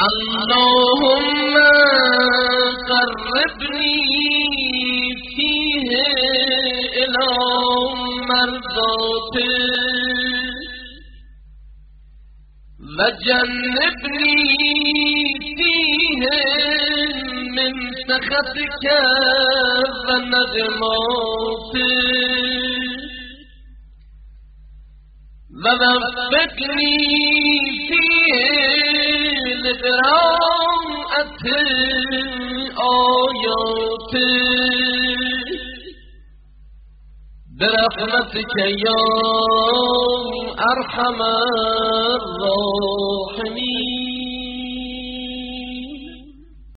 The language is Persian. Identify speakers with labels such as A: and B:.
A: اللهم قربني فيه إلى مرضاتك وجنبني فيه من سخطك وندماتك ووفقني فيه لقراءة آياتك برحمتك يا أرحم الراحمين.